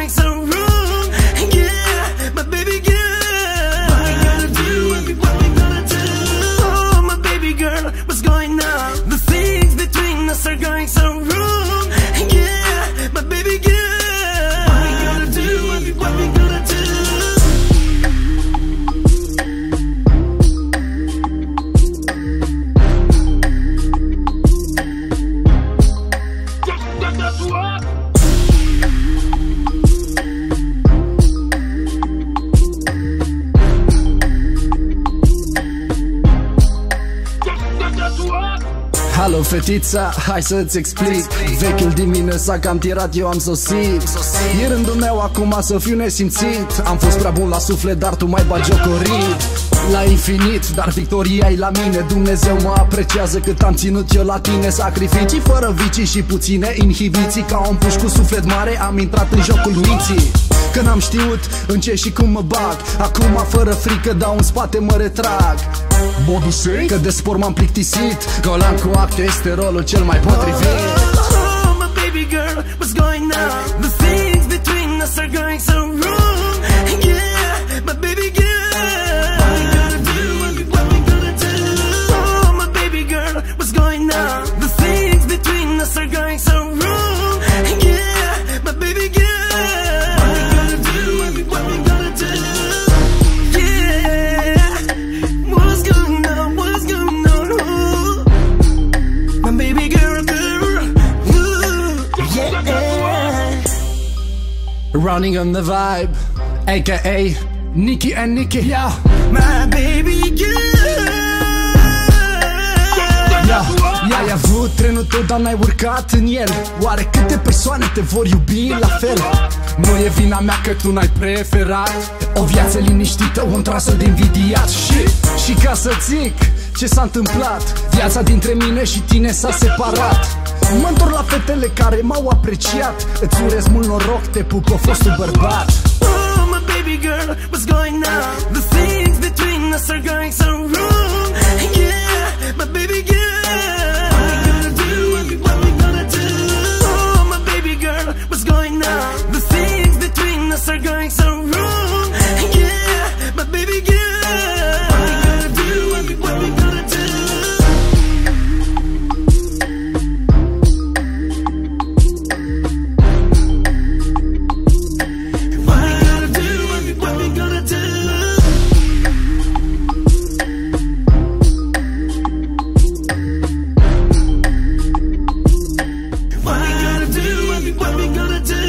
going so wrong. Yeah, my baby girl, what we gonna do? What we gonna do? Oh, my baby girl, what's going on? The things between us are going so wrong. Yeah, my baby girl, what we gonna do? What we gonna do? Halo fetița, hai să-ți explic. Vechiul din mine s-a cam tirat, eu am sosit. E rândul meu acum să fiu nesimțit. Am fost prea bun la suflet, dar tu m-ai bagiocorit la infinit, dar victoria e la mine. Dumnezeu mă apreciază cât am ținut eu la tine. Sacrificii fără vicii și puține inhibiții. Ca un puș cu suflet mare am intrat în jocul minții. Că n-am știut în ce și cum mă bag. Acum fără frică dau în spate, mă retrag. Că de sport m-am plictisit. Golan cu acte este rolul cel mai potrivit. Oh, my baby girl, what's going on? The things between us are going so wrong. Yeah, my baby girl, what we gonna do? What we gonna do? Oh, my baby girl, what's going on? The things between us are going so wrong. Yeah, my baby girl, what we gonna do? What we gonna do? Yeah, what's going on? What's going on? Ooh, my baby girl, yeah. Running on the vibe, a.k.a. Nicky and Nicky. Yeah, My baby girl. ai avut trenul tău, dar n-ai urcat în el. Oare câte persoane te vor iubi la fel? Nu e vina mea că tu n-ai preferat o viață liniștită, un trasă de invidiat. Și ca să zic ce s-a întâmplat, viața dintre mine și tine s-a separat. Mă întorc la fetele care m-au apreciat. Îți urez mult noroc, te pupă fostul bărbat. Oh, my baby girl, what's going on? The things between us are going so wrong. Yeah, my baby girl, what we gonna do? What we gonna do? Oh, my baby girl, what's going on? The things between us are going so wrong. Yeah, my baby girl, what we gonna do? What we gonna do? What we gonna do? What we gonna do?